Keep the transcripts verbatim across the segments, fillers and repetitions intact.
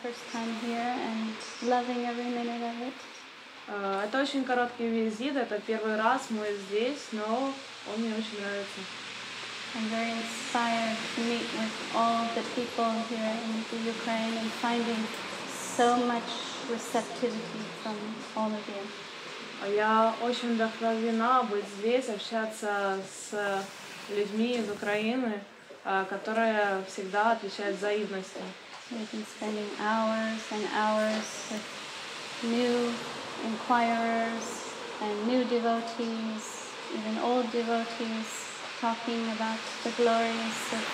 first time here and loving every minute of it. Uh, это очень короткий визит, это первый раз мы здесь, но он мне очень нравится. I'm very inspired to meet with all the people here in the Ukraine and finding so much receptivity from all of you. Я очень вдохновлена быть здесь, общаться с людьми из Украины, которые всегда отвечают взаимностью. We've been spending hours and hours with new inquirers and new devotees, even old devotees, talking about the glories of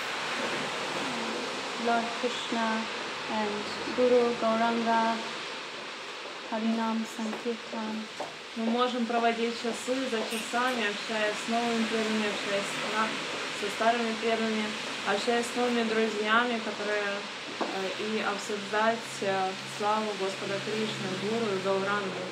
Lord Krishna and Guru Gauranga, Harinam Sankirtan. Мы можем проводить часы за часами, общаясь с новыми преданными, общаясь со старыми преданными, общаясь с новыми друзьями, которые и обсуждать славу Господа Кришны, Гуру и Гаурангу.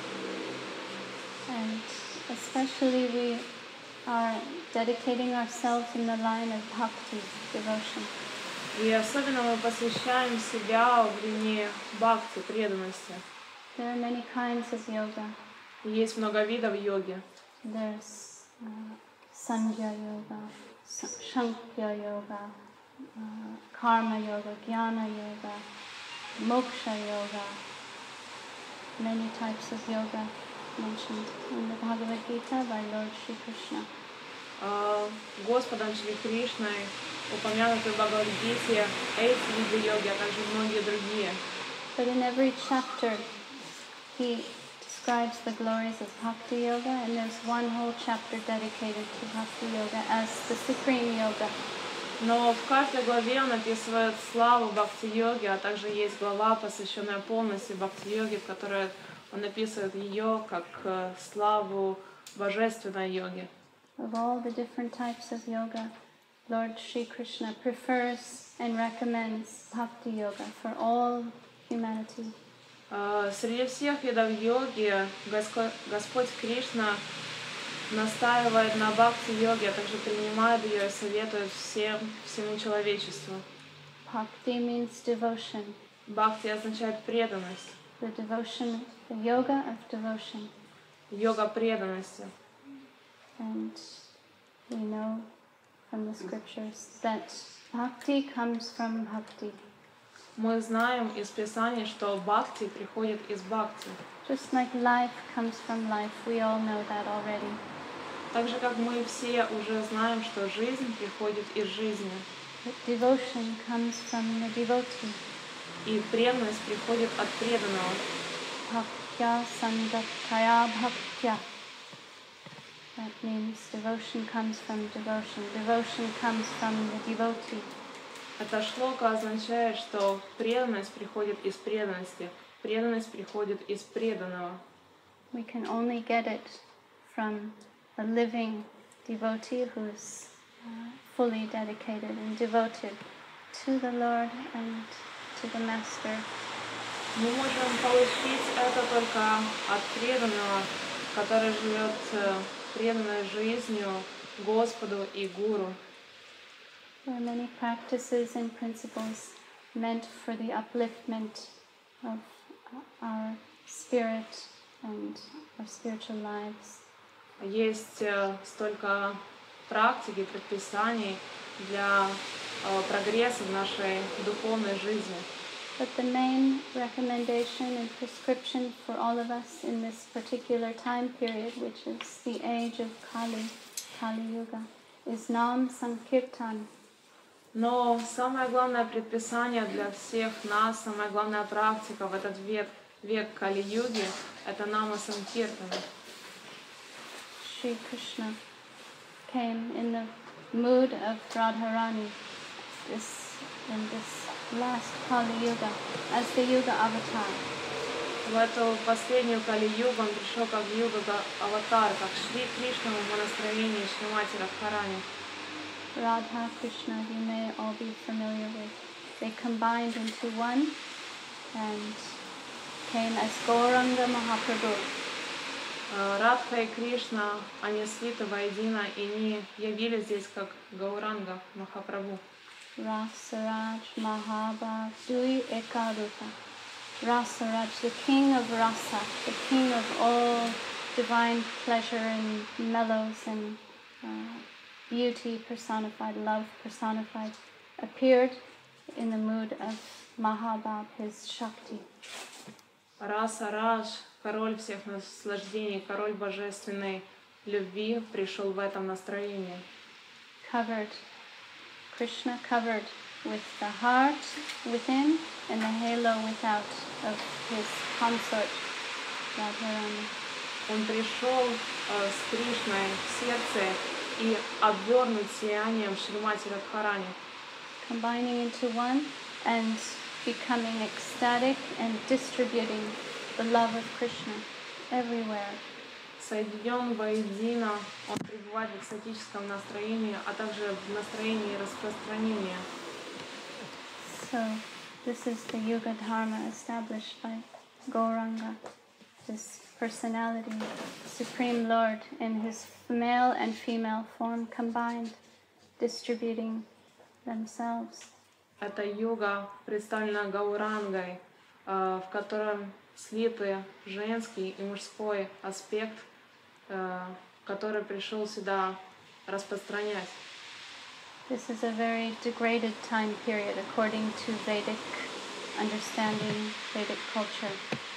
And especially we are dedicating ourselves in the line of bhakti, devotion. И особенно мы посвящаем себя в линии бхакти, преданности. There are many kinds of yoga. Есть много видов йоги. There's uh, Sangya yoga, Shankhya yoga, uh, Karma yoga, Jnana yoga, Moksha yoga. Many types of yoga mentioned in the Bhagavad Gita by Lord Shri Krishna. Uh, Господом Шри Кришной упомянуты в Бхагавад-гите эти виды йоги, а также многие другие. But in every chapter, he describes the glories of Bhakti Yoga, and there's one whole chapter dedicated to Bhakti Yoga as the supreme yoga. Но в каждой главе он описывает славу бхакти-йоги, а также есть глава, посвященная полностью бхакти-йоге, в которой он описывает ее как славу божественной йоги. Of all the different types of yoga, Lord Shri Krishna prefers and recommends Bhakti Yoga for all humanity. Uh, среди всех видов йоги Господь Кришна настаивает на бхакти-йоге, а также принимает ее и советует всем, всему человечеству. Bhakti means devotion. Бхакти означает преданность. The devotion, the yoga of devotion. Йога преданности. And we know from the scriptures that bhakti comes from bhakti. Мы знаем из Писаний, что бхакти приходит из бхакти. Just like life comes from life, we all know that already. Так же, как мы все уже знаем, что жизнь приходит из жизни. But devotion comes from the devotee. И преданность приходит от преданного. Bhaktya sangataya bhaktya. That means devotion comes from devotion. Devotion comes from the devotee. Эта шлока означает, что преданность приходит из преданности, преданность приходит из преданного. We can only get it from a living devotee who's uh, fully dedicated and devoted to the Lord and to the Master. Мы можем получить это только от преданного, который живет преданной жизнью Господу и Гуру. There are many practices and principles meant for the upliftment of our spirit and our spiritual lives. Есть столько практик и предписаний для прогресса в нашей духовной жизни. But the main recommendation and prescription for all of us in this particular time period, which is the age of Kali, Kali Yuga, is Nam Sankirtan. Но самое главное предписание для всех нас, самая главная практика в этот век, век Кали-юги, это Нама Санкиртана. Shri Krishna came in the mood of Radharani this, in this last Kali Yuga as the Yuga Avatar. В эту последнюю Кали-югу он пришел как Юга-аватар, как Шри Кришна в настроении Шримати Радхарани. Radha, Krishna, you may all be familiar with. They combined into one and came as Gauranga Mahaprabhu. Радха и Кришна, они слиты воедино, и они явились здесь как Гауранга Махапрабху. Rasaraj Mahabhav Dui Ekarupa. Rasaraj, the king of rasa, the king of all divine pleasure and mellows and uh, beauty personified, love personified, appeared in the mood of Mahabab, his Shakti. Расараж, король всех наслаждений, король божественной любви, пришел в этом настроении. Covered, Krishna covered with the heart within and the halo without of his consort, Radharani. Он пришел э, с Кришной в сердце и обвернут сиянием Шримати Радхарани. Combining into one and becoming ecstatic and distributing the love of Krishna everywhere. Соединен воедино, он пребывает в экстатическом настроении, а также в настроении распространения. So this is the Yuga Dharma established by Gauranga, this personality, Supreme Lord in his male and female form combined, distributing themselves. Это йога представлена Гаурангой, в котором слиты женский и мужской аспект, который пришел сюда распространять. This is a very degraded time period according to Vedic understanding, Vedic culture.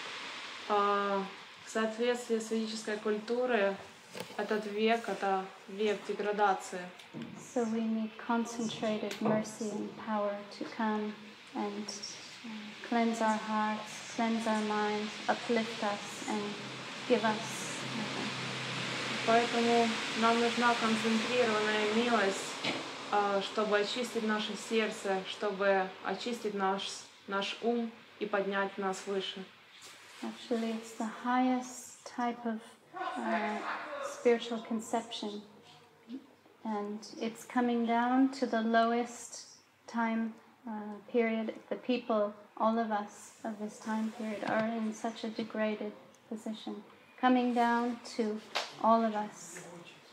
В соответствии с ведической культурой, этот век — это век деградации. So we need concentrated mercy and power to come and uh, cleanse our hearts, cleanse our minds, uplift us and give us. Uh, Поэтому нам нужна концентрированная милость, чтобы очистить наше сердце, чтобы очистить наш, наш ум и поднять нас выше. Actually, it's the highest type of uh, spiritual conception, and it's coming down to the lowest time uh, period. The people, all of us of this time period, are in such a degraded position, coming down to all of us.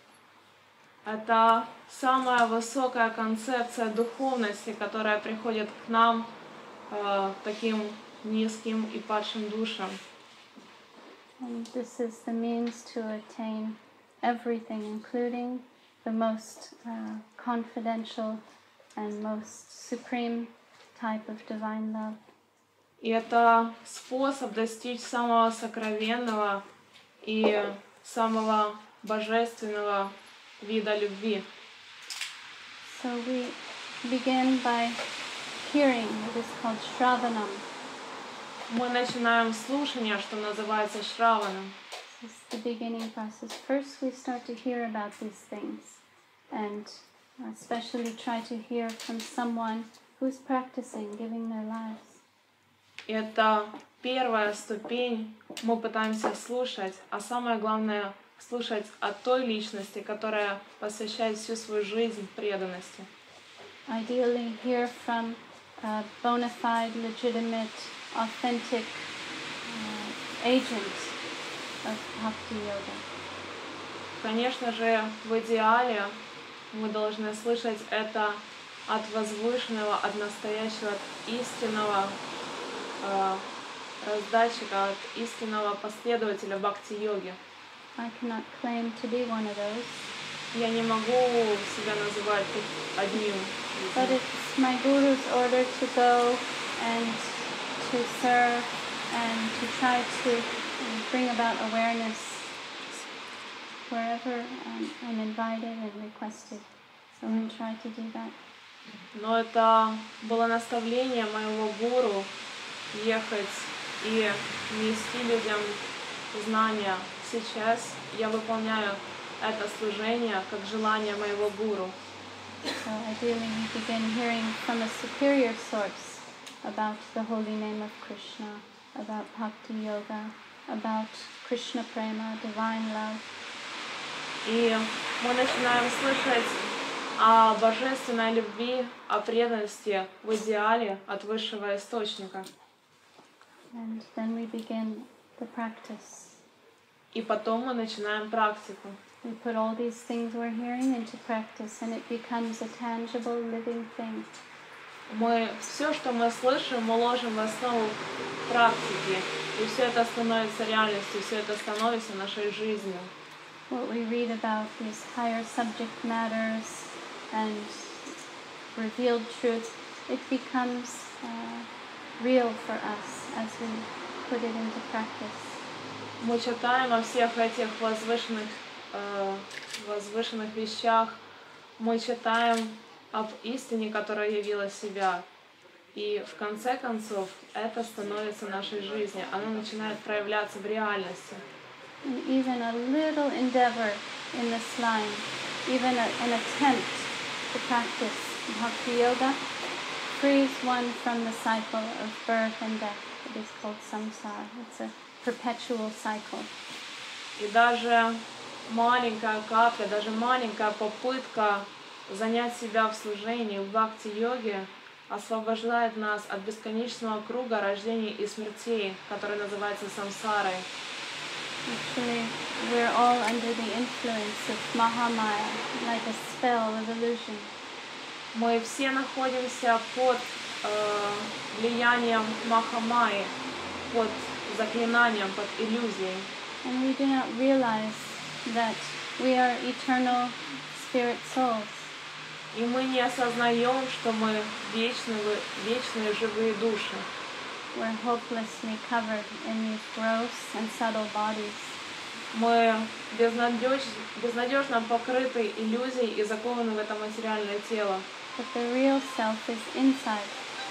Это самая высокая концепция духовности, которая приходит к нам э, таким низким и падшим душам. And this is the means to attain everything, including the most uh, confidential and most supreme type of divine love. И это способ достичь самого сокровенного и самого божественного вида любви. So we begin by hearing what is called Shravanam. Мы начинаем слушание, что называется Шраваном. This is the beginning process. First we start to hear about these things and especially try to hear from someone who's practicing, giving their lives. Это первая ступень. Мы пытаемся слушать, а самое главное — слушать от той личности, которая посвящает всю свою жизнь преданности. Ideally hear from a bona fide, legitimate, authentic uh, agent of Bhakti Yoga. Конечно же, в идеале мы должны слышать это от возвышенного, от настоящего, от истинного э, раздатчика, от истинного последователя бхакти-йоги. I cannot claim to be one of those. Я не могу себя называть одним. But it's my guru's order to go and to serve and to try to bring about awareness wherever um, I'm invited and requested. So I'll try to do that. Но это было наставление моего гуру ехать и нести людям знания. Сейчас я выполняю это служение как желание моего гуру. So ideally we begin hearing from a superior source about the holy name of Krishna, about Bhakti Yoga, about Krishna Prema, divine love. И мы начинаем слышать о божественной любви, о преданности в идеале от высшего источника. And then we begin the practice. И потом мы начинаем практику. We put all these things we're hearing into practice and it becomes a tangible living thing. мы все, что мы слышим, мы ложим в основу практики, и все это становится реальностью, все это становится нашей жизнью. What we read about these higher subject matters and revealed truth, it becomes uh, real for us as we put it into practice. Мы читаем о всех этих возвышенных, э, возвышенных вещах, мы читаем об истине, которая явила себя. И в конце концов это становится нашей жизнью, оно начинает проявляться в реальности. And even a little endeavor in this line, even a, an attempt to practice Bhakti Yoga, frees one from the cycle of birth and death. It is called samsara. It's a perpetual cycle. И даже маленькая капля, даже маленькая попытка занять себя в служении, в бхакти-йоге, освобождает нас от бесконечного круга рождений и смертей, который называется самсарой. Actually, we're all under the influence of Mahamaya, like a spell of illusion. Мы все находимся под э, влиянием Махамайи, под заклинанием, под иллюзией. And we do not realize that we are eternal spirit souls. И мы не осознаем, что мы вечные, вечные живые души. We're hopelessly covered in these gross and subtle bodies. Мы безнадеж... безнадежно покрыты иллюзией и закованы в это материальное тело. But the real self is inside.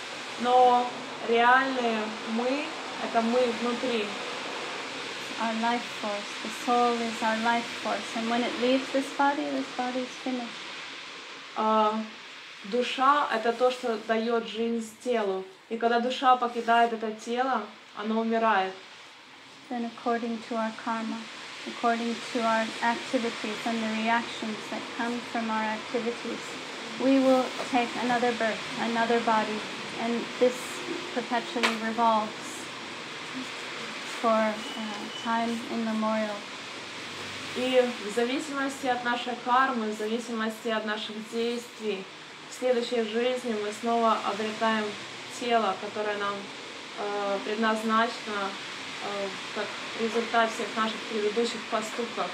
Но реальные мы — это мы внутри. Our life force. The soul is our life force. And when it leaves this body, this body is finished. Uh, душа — это то, что дает жизнь телу. И когда душа покидает это тело, оно умирает. Then according to our karma, according to our activities and the reactions that come from our activities, we will take another birth, another body, and this perpetually revolves for uh, time immemorial. И в зависимости от нашей кармы, в зависимости от наших действий, в следующей жизни мы снова обретаем тело, которое нам э, предназначено э, как результат всех наших предыдущих поступков.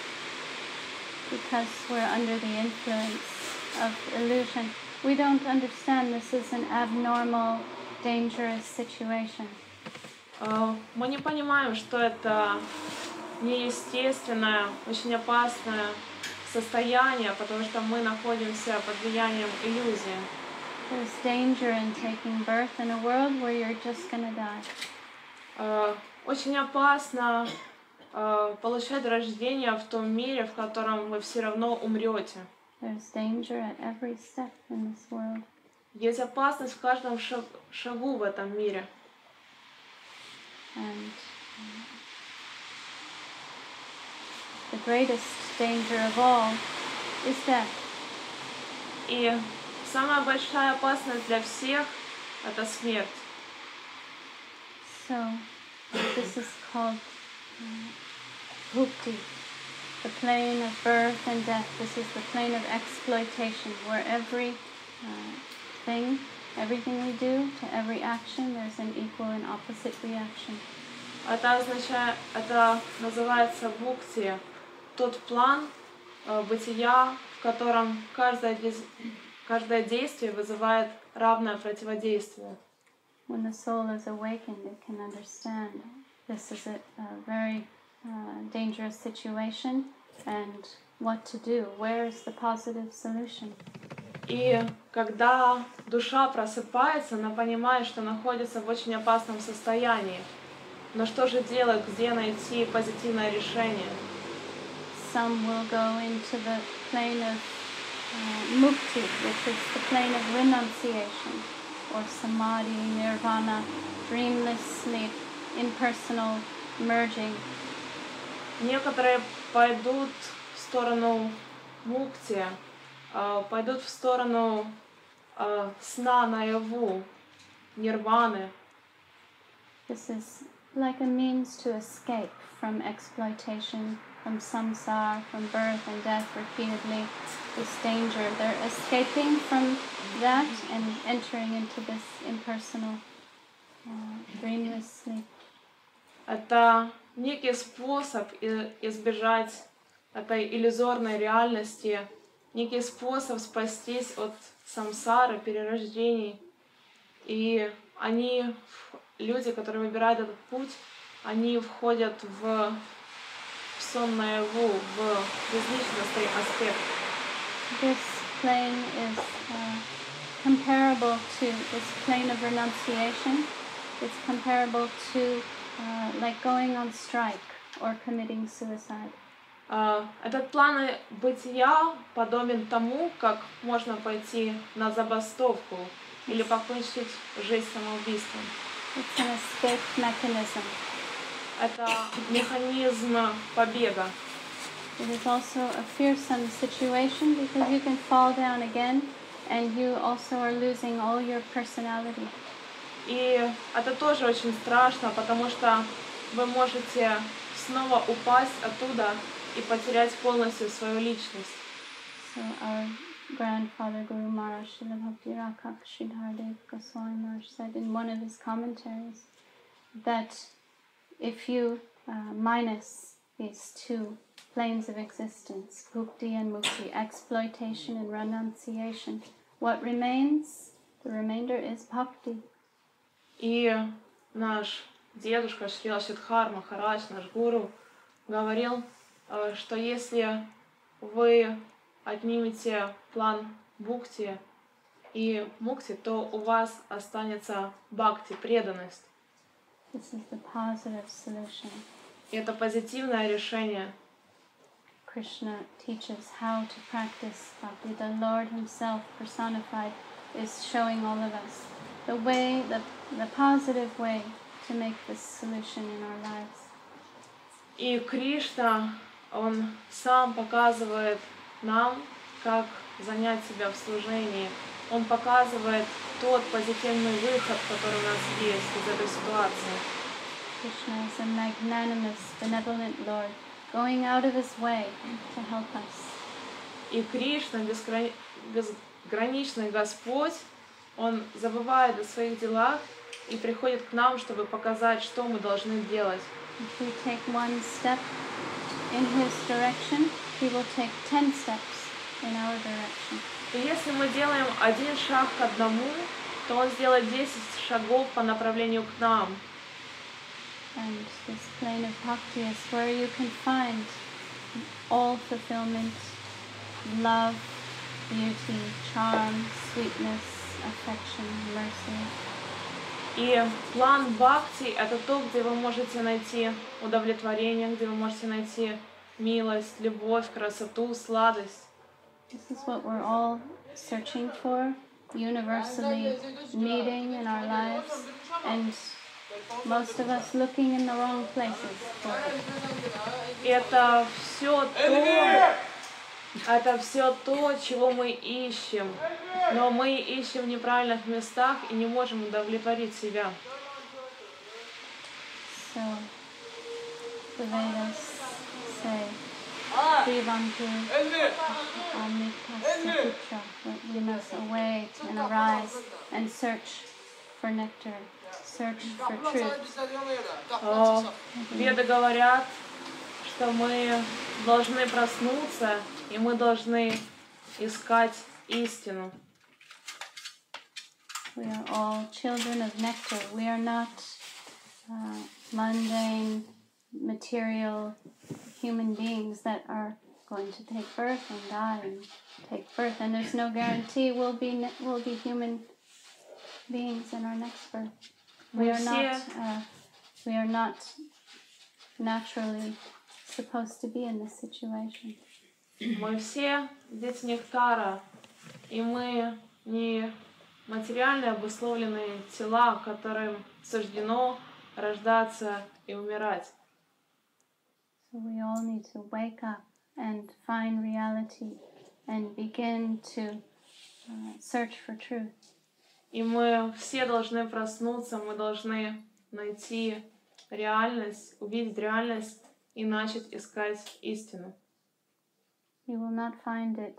Because we're under the influence of illusion, we don't understand this is an abnormal, dangerous situation. Э, мы не понимаем, что это неестественное, очень опасное состояние, потому что мы находимся под влиянием иллюзии. There's danger in taking birth in a world where you're just gonna die. Uh, очень опасно uh, получать рождение в том мире, в котором вы все равно умрете. There's danger at every step in this world. Есть опасность в каждом шаг, шагу в этом мире. And the greatest danger of all is death. И самая большая опасность для всех — это смерть. So, this is called uh, bhukti, the plane of birth and death. This is the plane of exploitation, where every uh, thing, everything we do, to every action, there's an equal and opposite reaction. Это означает, это называется бхукти, тот план э, бытия, в котором каждое, каждое действие вызывает равное противодействие. When the soul is awakened, it can understand this is a, a very uh, dangerous situation and what to do. Where is the positive solution? И когда душа просыпается, она понимает, что находится в очень опасном состоянии. Но что же делать, где найти позитивное решение? Some will go into the plane of uh, mukti, which is the plane of renunciation, or samadhi, nirvana, dreamless sleep, impersonal merging. Некоторые пойдут в сторону мукти, пойдут в сторону сна наяву, нирваны. This is like a means to escape from exploitation, from samsara, from birth and death repeatedly. this danger. They're escaping from that and entering into this impersonal, uh, dreamless sleep. Это некий способ избежать этой иллюзорной реальности, некий способ спастись от самсары, перерождений. И они, люди, которые выбирают этот путь, они входят в сон наяву, в безличностный аспект. This plane is uh, comparable to this plane of renunciation. It's comparable to uh, like going on strike or committing suicide. Uh, этот план бытия подобен тому, как можно пойти на забастовку или покончить жизнь самоубийством. It's an escape mechanism. Это механизм побега. It is also a fearsome situation because you can fall down again and you also are losing all your personality. И это тоже очень страшно, потому что вы можете снова упасть оттуда и потерять полностью свою личность. So our grandfather Guru Maharaj Srila Bhakti Rakha Sridhardev Goswami Maharaj said in one of his commentaries that if you uh, minus these two planes of existence, bhukti and mukti, exploitation and renunciation, what remains, the remainder is bhakti. И наш дедушка Шрила Шридхар Махарадж, наш гуру, говорил, что если вы отнимете план бхукти и мукти, то у вас останется бхакти, преданность. This is the positive solution. И это позитивное решение. Krishna teaches how to practice bhakti. The Lord Himself personified is showing all of us the way, the, the positive way to make this solution in our lives. И Кришна, Он сам показывает нам, как занять себя в служении. Он показывает тот позитивный выход, который у нас есть из этой ситуации. Krishna is a magnanimous, benevolent Lord, going out of His way to help us. И Кришна, безграни... безграничный Господь, Он забывает о своих делах и приходит к нам, чтобы показать, что мы должны делать. If we take one step in His direction, He will take ten steps in our direction. И если мы делаем один шаг к одному, то Он сделает десять шагов по направлению к нам. And this plane of bhakti is where you can find all fulfillment, love, beauty, charm, sweetness, affection, mercy. И план бхакти — это то, где вы можете найти удовлетворение, где вы можете найти милость, любовь, красоту, сладость. This is what we're all searching for, universally needing in our lives, and most of us looking in the wrong places for it. Это все то, это все то, чего мы ищем, но мы ищем в неправильных местах и не можем удовлетворить себя. So, the Vedas say, Privantu Amritasya Putra, that we must await and arise and search for nectar, search for truth. Веды говорят, что мы должны проснуться, и мы должны искать истину. We are all children of nectar. We are not uh, mundane, material human beings that are going to take birth and die and take birth. And there's no guarantee we'll be we'll be human beings in our next birth. We are not uh, we are not naturally supposed to be in this situation. Мы все дети нектара, и мы не материально обусловленные тела, которым суждено рождаться и умирать. So we all need to wake up and find reality and begin to uh, search for truth. И мы все должны проснуться, мы должны найти реальность, увидеть реальность и начать искать истину. You will not find it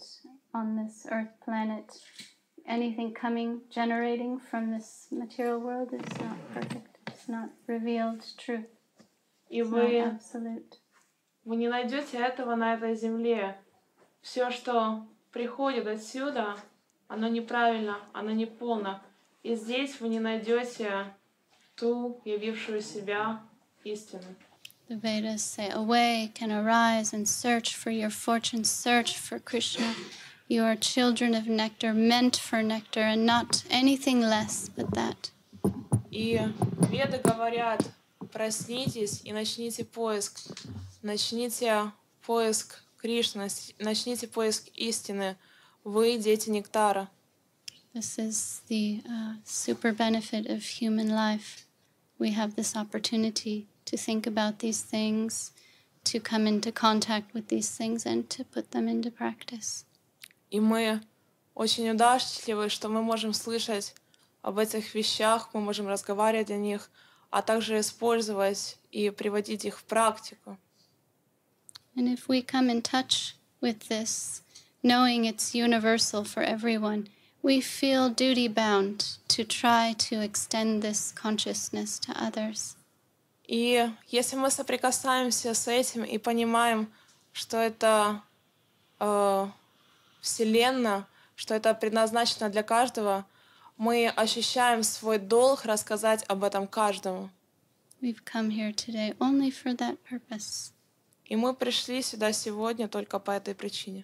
on this earth planet, anything coming, generating from this material world is not perfect. It's not revealed truth. И It's not вы, absolute. вы не найдете этого на этой земле. Все, что приходит отсюда, оно неправильно, оно неполно. И здесь вы не найдете ту явившую себя истину. The Vedas say, awake and arise and search for your fortune, search for Krishna. You are children of nectar, meant for nectar, and not anything less but that. И Веды говорят, проснитесь и начните поиск. Начните поиск Кришны, начните поиск истины. Вы дети нектара. This is the uh, super benefit of human life. We have this opportunity to think about these things, to come into contact with these things, and to put them into practice. И мы очень удачливы, что мы можем слышать об этих вещах, мы можем разговаривать о них, а также использовать и приводить их в практику. And if we come in touch with this, knowing it's universal for everyone, we feel duty-bound to try to extend this consciousness to others. И если мы соприкасаемся с этим и понимаем, что это э, Вселенная, что это предназначено для каждого, мы ощущаем свой долг рассказать об этом каждому. We've come here today only for that purpose. И мы пришли сюда сегодня только по этой причине.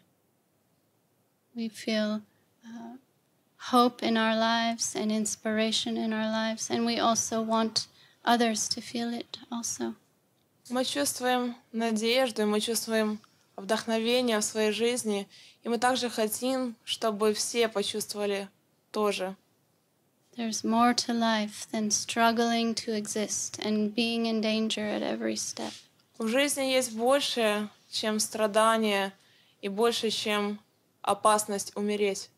We feel uh, hope in our lives and inspiration in our lives, and we also want others to feel it also. Мы чувствуем надежду, и мы чувствуем вдохновение в своей жизни, и мы также хотим, чтобы все почувствовали тоже. There's more to life than struggling to exist and being in danger at every step. В жизни есть больше, чем страдания, и больше, чем опасность умереть.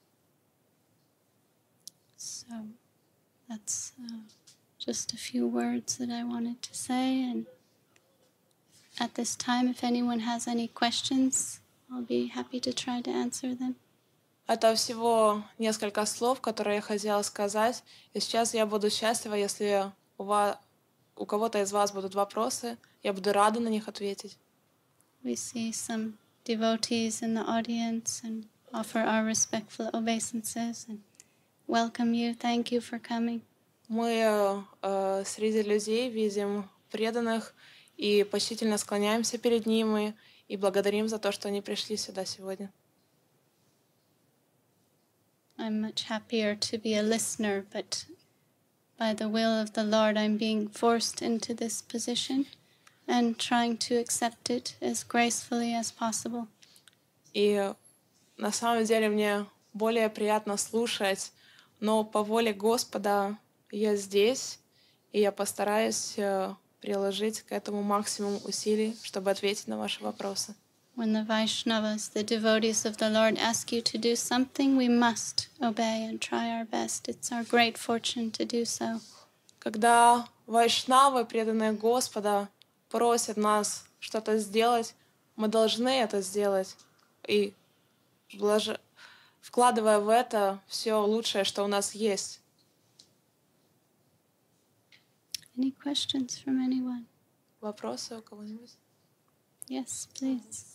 So that's uh, just a few words that I wanted to say. And at this time, if anyone has any questions, I'll be happy to try to answer them. Это всего несколько слов, которые я хотела сказать. И сейчас я буду счастлива, если у вас, у кого-то из вас будут вопросы. Я буду рада на них ответить. We see some devotees in the audience and offer our respectful obeisances and welcome you. Thank you for coming. Мы э, среди людей видим преданных и почтительно склоняемся перед ними и благодарим за то, что они пришли сюда сегодня. I'm much happier to be a listener, but by the will of the Lord, I'm being forced into this position and trying to accept it as gracefully as possible. И на самом деле мне более приятно слушать, но по воле Господа я здесь, и я постараюсь приложить к этому максимум усилий, чтобы ответить на ваши вопросы. When the Vaishnavas, the devotees of the Lord, ask you to do something, we must obey and try our best. It's our great fortune to do so. Когда вайшнавы, преданные Господа, просят нас что-то сделать, мы должны это сделать. И влож... вкладывая в это все лучшее, что у нас есть. Any questions from anyone? Вопросы у кого-нибудь? Yes, please.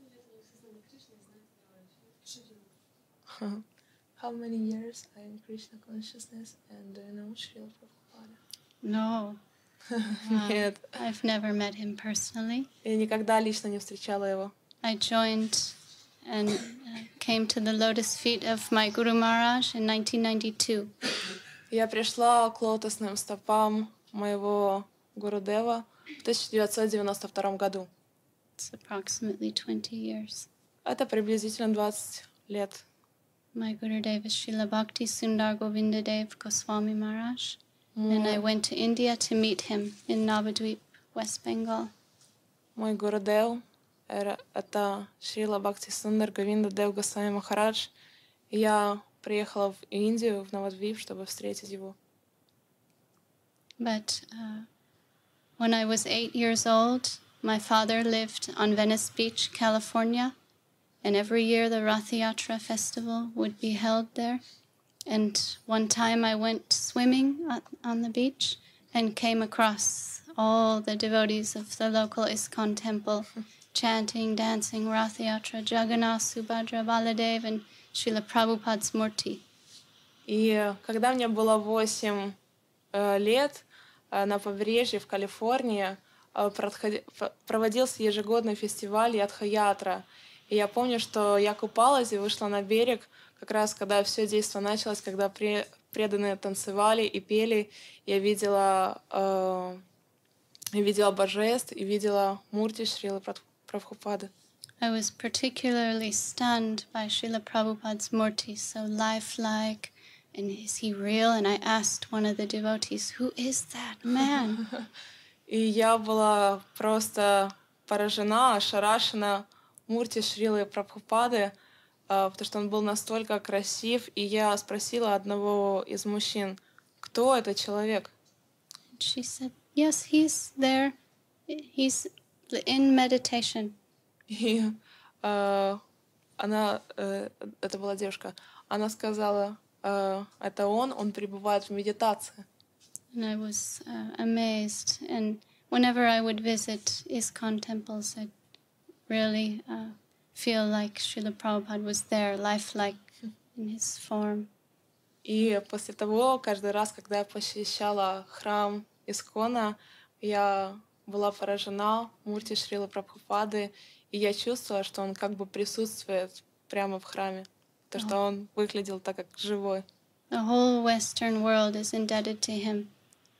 How many years are in Krishna consciousness and do you know Srila Prabhupada? No. Нет. Uh, I've never met him personally. Я никогда лично не встречала его. I joined and uh, came to the lotus feet of my Guru Maharaj in nineteen ninety-two. Я пришла к лотосным стопам моего Гурудева в тысяча девятьсот девяносто втором году. It's approximately twenty years. Это приблизительно двадцать лет. My Gurudev is Srila Bhakti Sundar Govinda Dev Goswami Maharaj. And I went to India to meet him in Navadvip, West Bengal. Мой Гурудев — это Шрила Бхакти Сундар Говинда Дев Госвами Махарадж. Я приехала в Индию, в Навадвип, чтобы встретить его. But uh, when I was eight years old, my father lived on Venice Beach, California, And every year the Rath Yatra festival would be held there. And one time I went swimming on the beach and came across all the devotees of the local ISKCON temple chanting, dancing, Rath Yatra, Jagannath, Subhadra, Baladev, and Srila Prabhupada's Murti. И когда мне было восемь э, лет, э, на побережье в Калифорнии э, продходи, проводился ежегодный фестиваль Ядха-ятра. И я помню, что я купалась и вышла на берег, как раз когда все действо началось, когда пре, преданные танцевали и пели. Я видела, э, видела божеств и видела Мурти Шрилы Прабхупады. I was particularly stunned by Srila Prabhupada's Murti, so lifelike. And is he real? And I asked one of the devotees, who is that man? И я была просто поражена, ошарашена Мурти Шрилы Прабхупады, потому что он был настолько красив. И я спросила одного из мужчин, кто этот человек? She said, yes, he's there. He's in meditation. И э, она, э, это была девушка, она сказала, э, это он, он пребывает в медитации. And I was uh, amazed. And whenever I would visit ISKCON temples, I'd really uh, feel like Srila Prabhupada was there, lifelike in his form. И после того, каждый раз, когда я посещала храм Искона, я была поражена Мурти Шрилы Прабхупады, и я чувствовала, что он как бы присутствует прямо в храме, то, что он выглядел так, как живой. The whole Western world is indebted to him.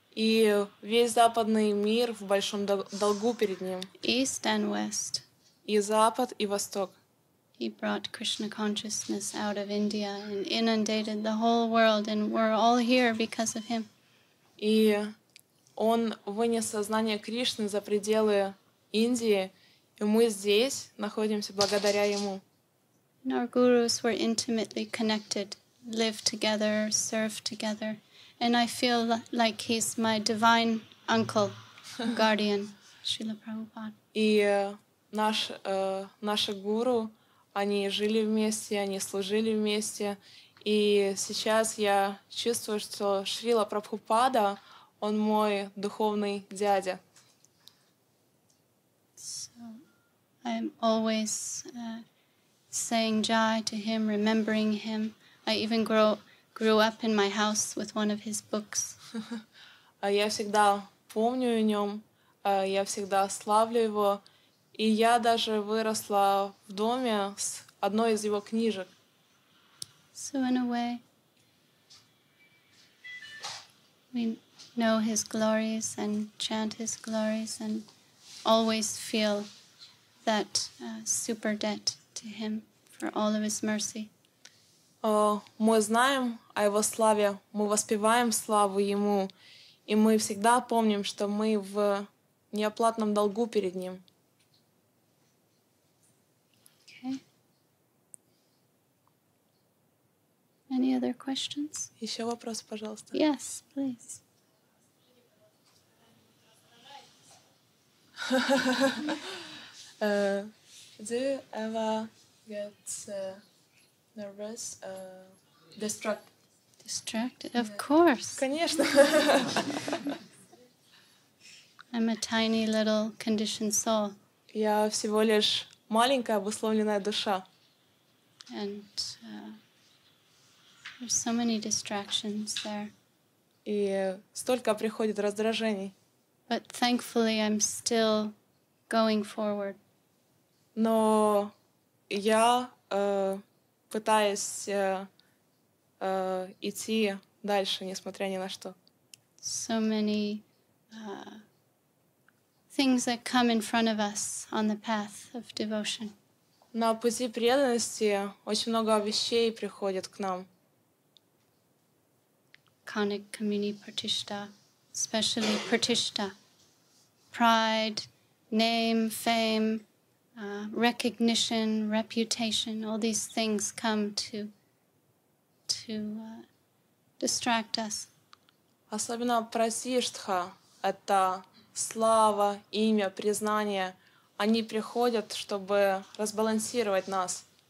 И весь западный мир в большом долгу перед ним. East and West. И Запад, и Восток. He brought Krishna consciousness out of India and inundated the whole world, and we're all here because of him. И он вынес сознание Кришны за пределы Индии, и мы здесь находимся благодаря ему. And our gurus were intimately connected, lived together, served together, and I feel like he's my divine uncle, guardian, Srila Prabhupada. И наш, э, наши гуру, они жили вместе, они служили вместе, и сейчас я чувствую, что Шрила Прабхупада, он мой духовный дядя. So I'm always uh, saying Jai to him, remembering him. I even grow, grew up in my house with one of his books. Я всегда помню о нем, я всегда славлю его, и я даже выросла в доме с одной из его книжек. So in a way, we know his glories and chant his glories and always feel that uh, super debt to him for all of his mercy. Мы знаем о его славе, мы воспеваем славу ему, и мы всегда помним, что мы в неоплатном долгу перед ним. Okay. Any other questions? Еще вопрос, пожалуйста. Yes, please. uh, do you ever get uh, nervous, uh, distracted? Distracted? Of yeah. course. Конечно. I'm a tiny little conditioned soul. Я всего лишь маленькая обусловленная душа. And uh, there's so many distractions there. И столько приходит раздражений. But thankfully I'm still going forward. Но я э, пытаюсь э, э, идти дальше, несмотря ни на что. So many uh, things that come in front of us on the path of devotion. На пути преданности очень много вещей приходит к нам. Kanik Kamini Pratishta, especially Pratishta, pride, name, fame, uh, recognition, reputation, all these things come to, to uh, distract us. Особенно прасиштха — это слава, имя, признание. Они приходят, чтобы разбалансировать нас.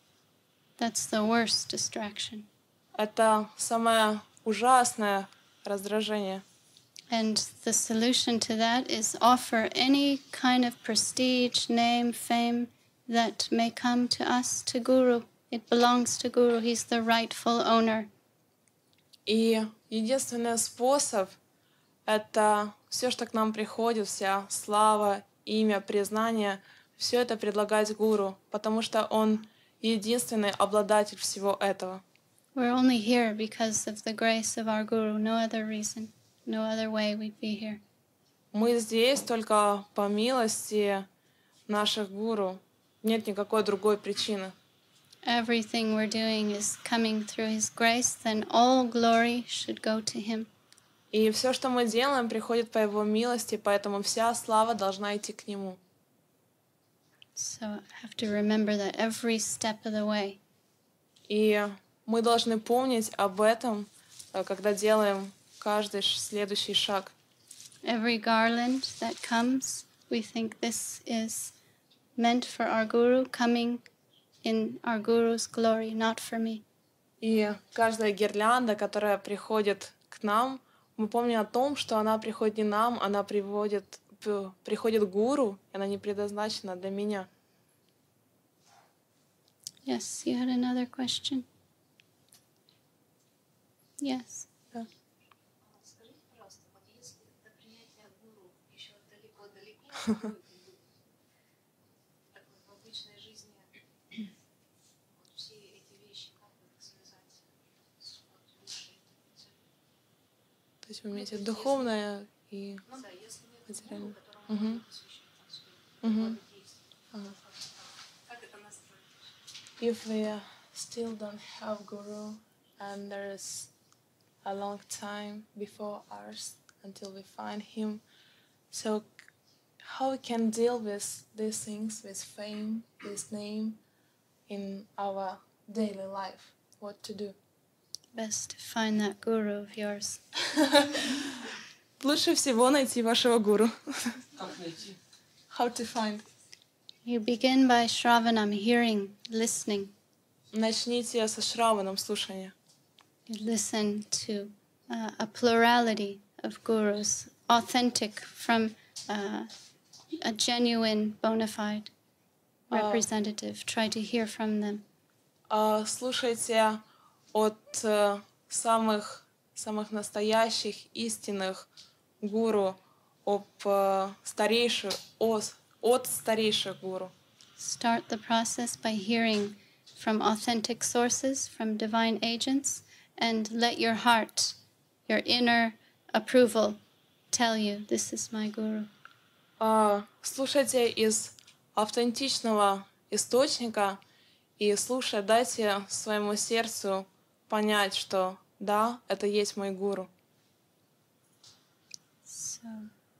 That's the worst distraction. Это самое ужасное раздражение. And the solution to that is offer any kind of prestige, name, fame that may come to us to Guru. It belongs to Guru. He's the rightful owner. И единственный способ — это все, что к нам приходит, вся слава, имя, признание, все это предлагать Гуру, потому что он единственный обладатель всего этого. We're only here because of the grace of our Guru, no other reason, no other way we'd be here. Мы здесь только по милости наших гуру. Нет никакой другой причины. Everything we're doing is coming through His grace, then all glory should go to Him. И все, что мы делаем, приходит по Его милости, поэтому вся слава должна идти к Нему. So I have to remember that every step of the way. И мы должны помнить об этом, когда делаем каждый следующий шаг. Every garland that comes, we think this is meant for our Guru, coming in our Guru's glory, not for me. И каждая гирлянда, которая приходит к нам, мы помним о том, что она приходит не нам, она приводит, приходит к Гуру, и она не предназначена для меня. Yes, you had another question? Yes. Да. Скажите, пожалуйста, вот если до принятия гуру еще далеко-далеко, так вот в обычной жизни вот все эти вещи, как бы их связать с вот высшей целью? То есть вы имеете духовное и Ну да, если нет материальное. гуру, которому Мгм. можно посвящать там свои Мгм. действия, Ага. как это настроить? If we still don't have Guru and there is a long time before us until we find him, so how we can deal with these things, with fame, with name in our daily life? What to do? Best to find that Guru of yours. Лучше всего найти вашего гуру. Как найти? How to find? You begin by Shravanam, hearing, listening. Начните со Шраваном слушания. You listen to uh, a plurality of gurus, authentic from uh, a genuine, bona fide representative. Try to hear from them. А, слушайте от э, самых, самых настоящих, истинных гуру, об э, старейших, от, от старейших гуру. Start the process by hearing from authentic sources, from divine agents, and let your heart, your inner approval, tell you, this is my Guru. А, слушайте из автентичного источника и слушая, дайте своему сердцу понять, что да, это есть мой гуру. So,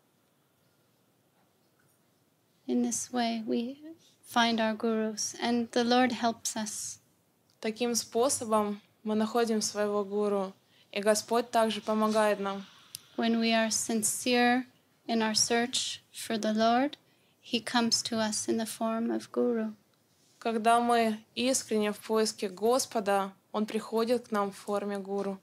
in this way, we find our gurus, and the Lord helps us. Таким способом мы находим своего гуру, и Господь также помогает нам. When we are sincere in our search for the Lord, He comes to us in the form of Guru. Когда мы искренне в поиске Господа, Он приходит к нам в форме гуру.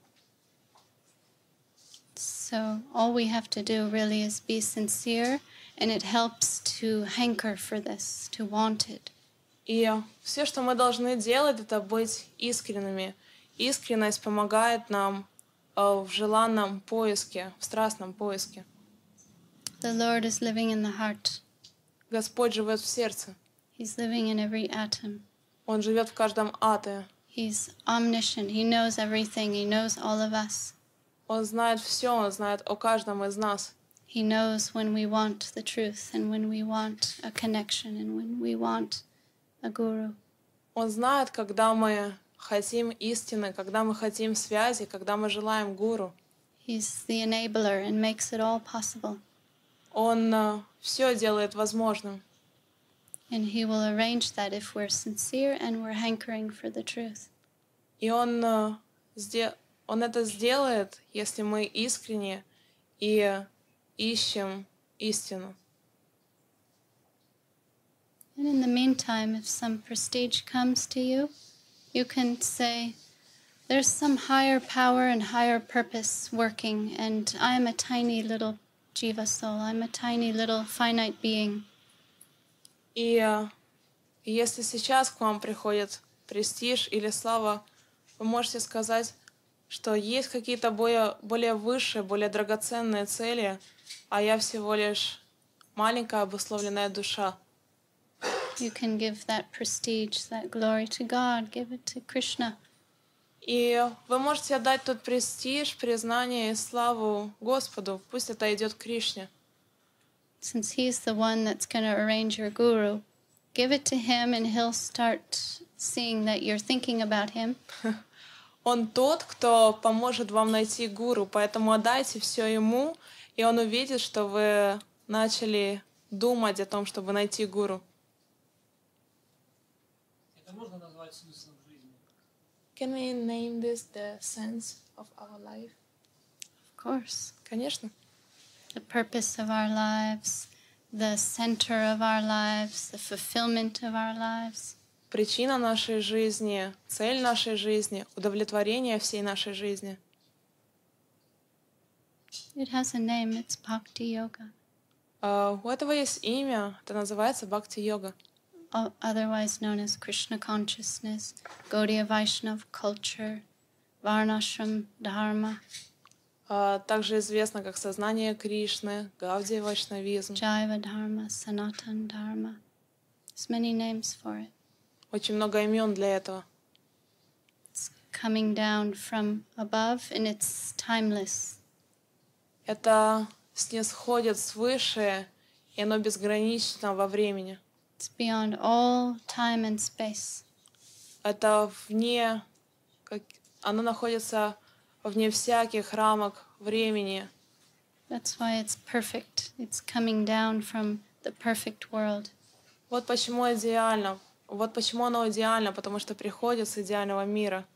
So all we have to do really is be sincere, and it helps to hanker for this, to want it. И все, что мы должны делать, это быть искренними. Искренность помогает нам э, в желанном поиске, в страстном поиске. The Lord is living in the heart. Господь живет в сердце. He's living in every atom. Он живет в каждом атоме. He's omniscient. He knows everything. He knows all of us. Он знает все, Он знает о каждом из нас. He knows when we want the truth and when we want a connection and when we want a guru. Он знает, когда мы хотим истины, когда мы хотим связи, когда мы желаем гуру. He's the enabler and makes it all possible. Он э, все делает возможным. And He will arrange that if we're sincere and we're hankering for the truth. И Он, э, сде- он это сделает, если мы искренне и ищем истину. And in the meantime, if some prestige comes to you, you can say, there's some higher power and higher purpose working, and I'm a tiny little jiva soul. I'm a tiny little finite being. И э, если сейчас к вам приходит престиж или слава, вы можете сказать, что есть какие-то более, более высшие, более драгоценные цели, а я всего лишь маленькая обусловленная душа. You can give that prestige, that glory to God, give it to Krishna. И вы можете отдать тот престиж, признание и славу Господу. Пусть это идет к Кришне. Since he's the one that's going to arrange your guru, give it to him and he'll start seeing that you're thinking about him. Он тот, кто поможет вам найти гуру, поэтому отдайте все ему, и он увидит, что вы начали думать о том, чтобы найти гуру. Это можно назвать смыслом жизни? Can we name this the sense of our life? Of course. Конечно. The purpose of our lives, the center of our lives, the fulfillment of our lives. Причина нашей жизни, цель нашей жизни, удовлетворение всей нашей жизни. It has a name, it's Bhakti Yoga, Uh, у этого есть имя, это называется бхакти-йога, o- otherwise known as Krishna consciousness, Gaudiya Vaishnava culture, Varnashram Dharma, uh, также известно как сознание Кришны, Гаудия Вайшнавизм. Jaiva Dharma, Sanatan Dharma. There's many names for it. Очень много имен для этого. It's coming down from above and it's timeless. Это снисходит свыше, и оно безгранично во времени. It's beyond all time and space. Это вне, как, оно находится вне всяких рамок времени. That's why it's perfect. It's coming down from the perfect world. Вот почему идеально. Вот почему оно идеально, потому что приходит с идеального мира.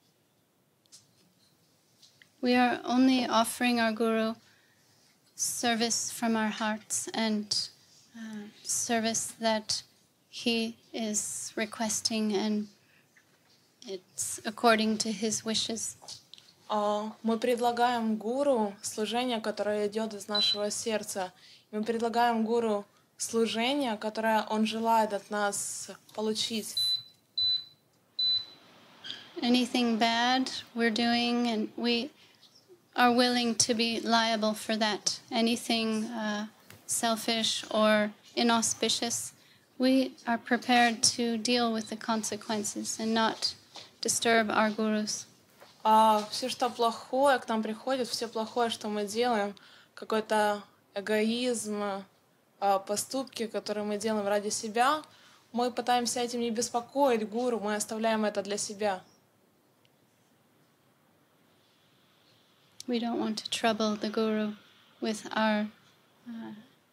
We are only offering our Guru service from our hearts and uh, service that he is requesting, and it's according to his wishes. А, Мы предлагаем гуру служение, которое идет из нашего сердца. Мы предлагаем гуру служение, которое он желает от нас получить. Anything bad we're doing, and we are willing to be liable for that. Anything uh, selfish or inauspicious, we are prepared to deal with the consequences and not disturb our gurus. А все, что плохое к нам приходит, все плохое, что мы делаем, какой-то эгоизм, а, поступки, которые мы делаем ради себя, мы пытаемся этим не беспокоить гуру, мы оставляем это для себя. We don't want to trouble the guru with our uh,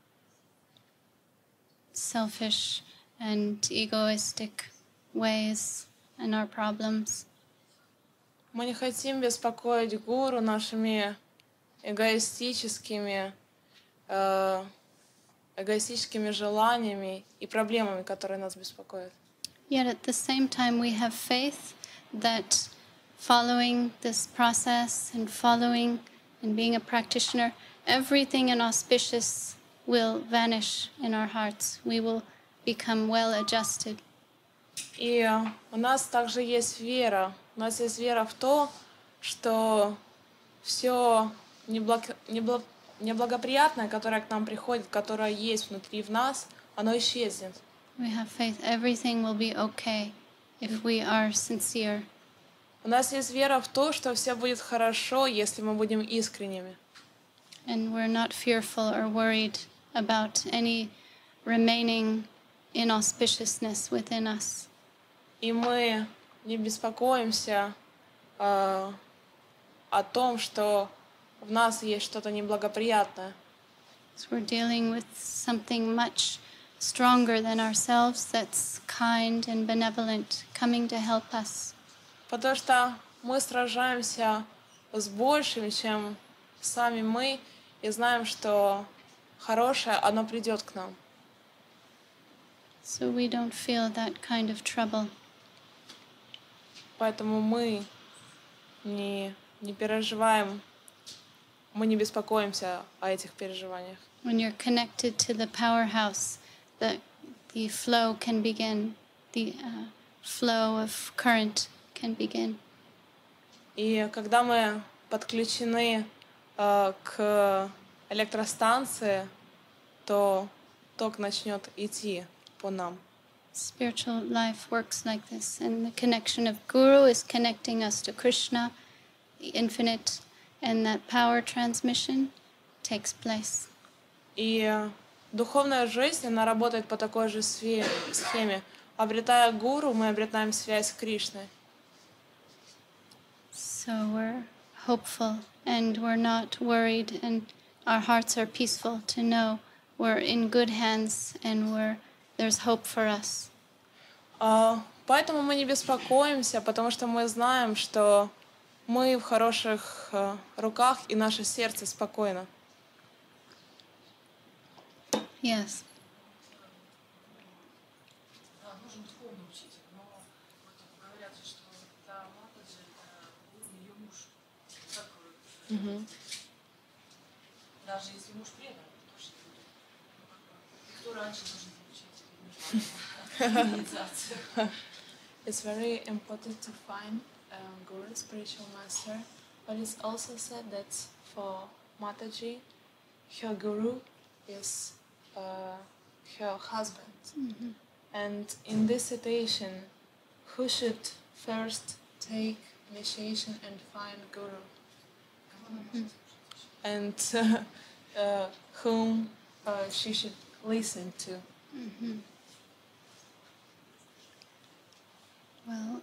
selfish and egoistic ways and our problems. Мы не хотим беспокоить гуру нашими эгоистическими, э, эгоистическими желаниями и проблемами, которые нас беспокоят. Yet at the same time, we have faith that following this process and following and being a practitioner, everything inauspicious will vanish in our hearts. We will become well adjusted. И у нас также есть вера. У нас есть вера в то, что все неблагоприятное, которое к нам приходит, которое есть внутри в нас, оно исчезнет. We have faith everything will be okay if we are sincere. У нас есть вера в то, что все будет хорошо, если мы будем искренними. And we're not fearful or worried about any remaining inauspiciousness within us. И мы не беспокоимся э, о том, что в нас есть что-то неблагоприятное. So we're dealing with something much stronger than ourselves that's kind and benevolent, coming to help us. Потому что мы сражаемся с большим, чем сами мы, и знаем, что хорошее, оно придет к нам. So we don't feel that kind of trouble. поэтому мы не, не переживаем, мы не беспокоимся о этих переживаниях. When you're connected to the powerhouse, the, the flow can begin, the uh, flow of current can begin. И когда мы подключены э, к электростанции, то ток начнет идти по нам. Spiritual life works like this, and the connection of Guru is connecting us to Krishna, the infinite, and that power transmission takes place. И духовная жизнь, она работает по такой же схеме. Обретая гуру, мы обретаем связь с Кришной. So we're hopeful and we're not worried, and our hearts are peaceful to know we're in good hands and we're, there's hope for us. Uh, поэтому мы не беспокоимся, потому что мы знаем, что мы в хороших uh, руках и наше сердце спокойно. Yes. Да, нужен духовный учитель, но вот говорят же, что та Матаджи, это был ее муж. Так, Mm-hmm. даже если муж предан, то тоже не будет. Ну, как бы, кто раньше должен получить инициацию? It's very important to find a guru, spiritual master, but it's also said that for Mataji, her guru is uh, her husband. Mm-hmm. And in this situation, who should first take initiation and find guru? Mm-hmm. And uh, uh, whom uh, she should listen to? Mm-hmm. Well,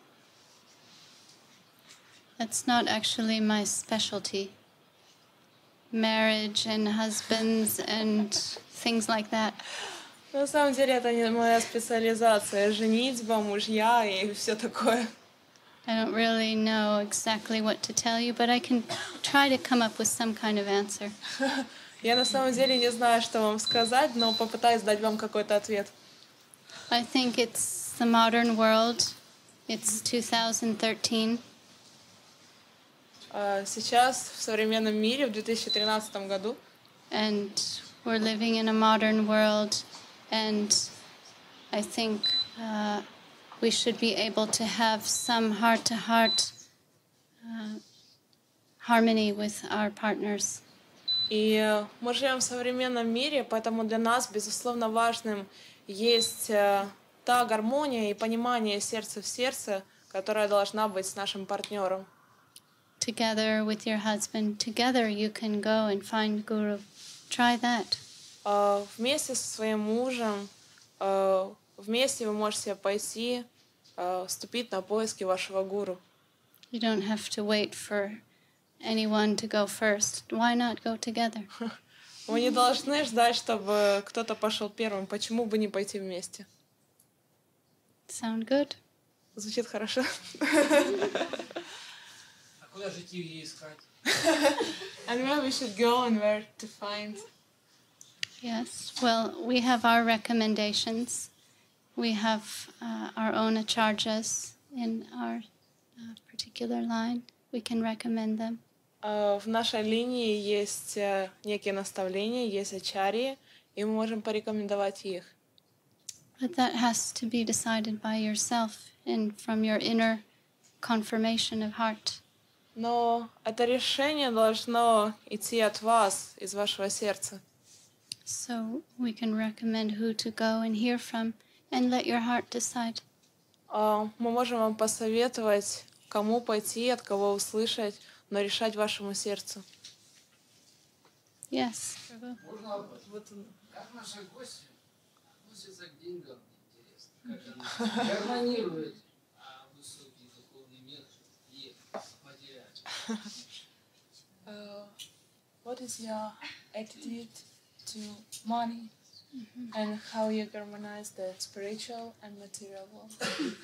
that's not actually my specialty. Marriage and husbands and things like that. На самом деле это не моя специализация. Женитьба, мужья и все такое. I don't really know exactly what to tell you, but I can try to come up with some kind of answer. Я на самом деле не знаю, что вам сказать, но попытаюсь дать вам какой-то ответ. I think it's the modern world. It's two thousand thirteen. Uh, сейчас в современном мире в две тысячи тринадцатом году And we're living in a modern world, and I think uh, we should be able to have some heart-to-heart uh, harmony with our partners. И мы живем в современном мире, поэтому для нас, безусловно, важным есть э, та гармония и понимание сердца в сердце, которая должна быть с нашим партнером. Together with your husband, together you can go and find Guru. Try that. Э, вместе со своим мужем, э, вместе вы можете пойти, э, вступить на поиски вашего гуру. You don't have to wait for anyone to go first. Why not go together? Вы не должны ждать, чтобы кто-то пошел первым. Почему бы не пойти вместе? Sound good? Звучит хорошо. А куда же идти ей искать? And where we should go and where to find. Yes. Well, we have our recommendations. We have uh, our own acharjas in our uh, particular line. We can recommend them. Uh, в нашей линии есть uh, некие наставления, есть ачарьи, и мы можем порекомендовать их. But that has to be decided by yourself and from your inner confirmation of heart. Но это решение должно идти от вас, из вашего сердца. So we can recommend who to go and hear from, and let your heart decide. Uh, мы можем вам посоветовать, кому пойти, от кого услышать, но решать вашему сердцу. Yes. Можно вот как наши гости относятся к деньгам, интересно, как они гармонируют а, высокий духовный мир и материальный. Uh, what is your attitude to money mm-hmm. and how you harmonize the spiritual and material world?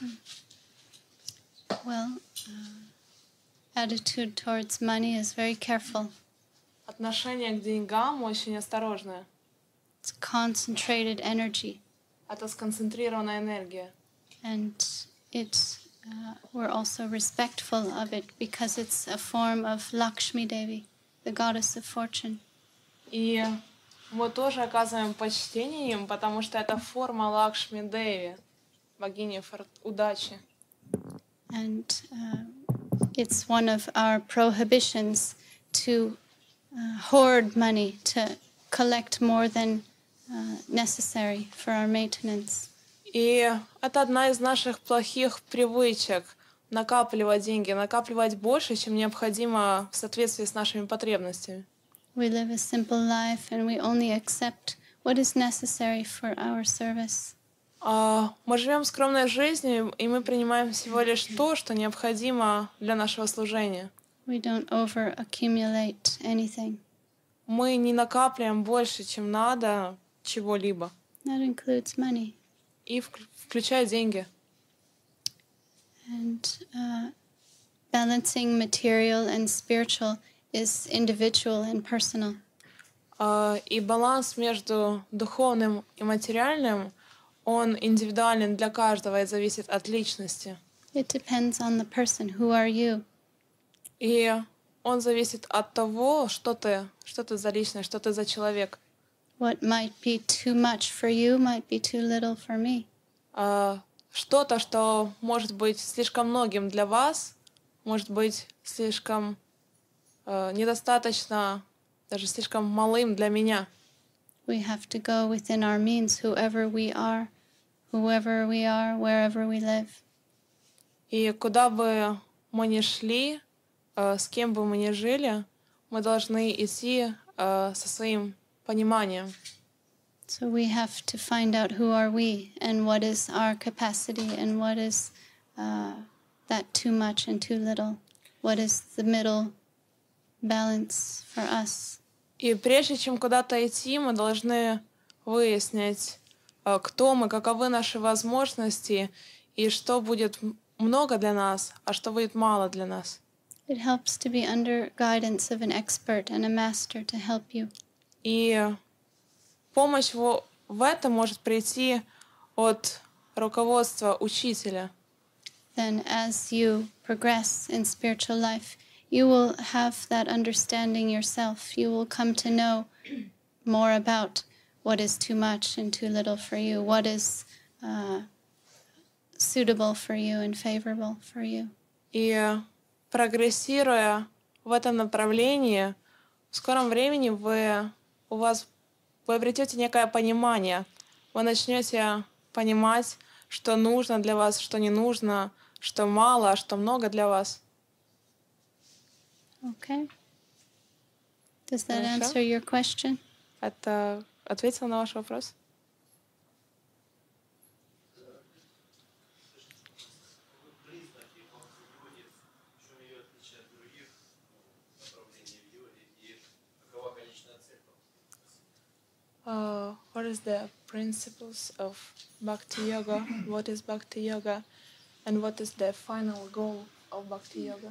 Well, uh, attitude towards money is very careful. Отношение к деньгам очень осторожное. It's concentrated energy. Это сконцентрированная энергия. And it uh, we're also respectful of it because it's a form of Lakshmi Devi, the goddess of fortune. И мы тоже оказываем почтение им, потому что это форма Лакшми Деви, богини удачи. And uh, it's one of our prohibitions to uh, hoard money, to collect more than uh, necessary for our maintenance. И это одна из наших плохих привычек — накапливать деньги, накапливать больше, чем необходимо в соответствии с нашими потребностями. We live a simple life and we only accept what is necessary for our service. Uh, мы живем скромной жизнью, и мы принимаем всего лишь то, что необходимо для нашего служения. We don't over-accumulate anything. Мы не накапливаем больше, чем надо, чего-либо. That includes money. И включая деньги. And uh, balancing material and spiritual is individual and personal. Uh, и баланс между духовным и материальным, он индивидуален для каждого и зависит от личности. It depends on the person. Who are you? И он зависит от того, что ты, что ты за личность, что ты за человек. What might be too much for you might be too little for me. Uh, что-то, что может быть слишком многим для вас, может быть слишком uh, недостаточно, даже слишком малым для меня. We have to go within our means, whoever we are, whoever we are, wherever we live. И куда бы мы ни шли, uh, с кем бы мы ни жили, мы должны идти uh, со своим пониманием. So we have to find out who are we and what is our capacity and what is uh, that too much and too little. What is the middle balance for us? И прежде чем куда-то идти, мы должны выяснить, кто мы, каковы наши возможности и что будет много для нас, а что будет мало для нас. It helps to be under guidance of an expert and a master to help you. И помощь в, в этом может прийти от руководства учителя. Then as you progress in spiritual life, you will have that understanding yourself. You will come to know more about what is too much and too little for you, what is uh, suitable for you and favorable for you. И прогрессируя в этом направлении, в скором времени вы, у вас, вы обретете некое понимание. Вы начнете понимать, что нужно для вас, что не нужно, что мало, а что много для вас. Okay. Does that Хорошо. answer your question? Это ответило на ваш вопрос? Uh, what is the principles of Bhakti Yoga? What is Bhakti Yoga? And what is the final goal of Bhakti Yoga?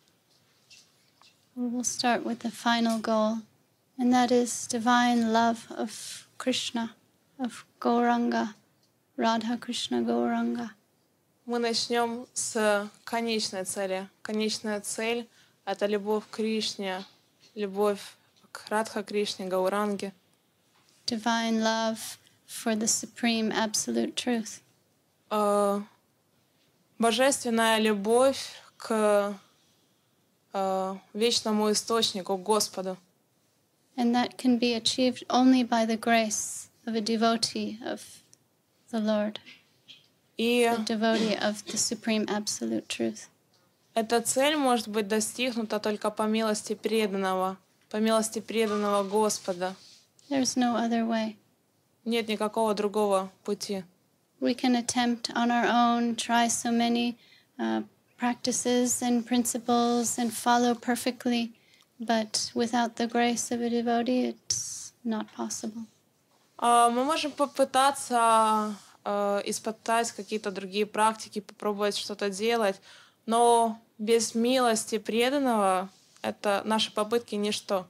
We will start with the final goal, and that is divine love of Krishna, of Gauranga, Radha Krishna Gauranga. Мы начнем с конечной цели. Конечная цель — это любовь к Кришне, любовь к Радха Кришне, Гауранге. Divine love for the supreme absolute truth. Uh, божественная любовь к uh, вечному источнику, Господу. And that can be achieved only by the grace of a devotee of the Lord, И the devotee of the supreme absolute truth. эта цель может быть достигнута только по милости преданного, по милости преданного Господа. There's no other way. Нет никакого другого пути. We can attempt on our own, try so many uh, practices and principles and follow perfectly, but without the grace of a devotee, it's not possible. Uh, мы можем попытаться uh, испытать какие-то другие практики, попробовать что-то делать, но без милости преданного это наши попытки ничто.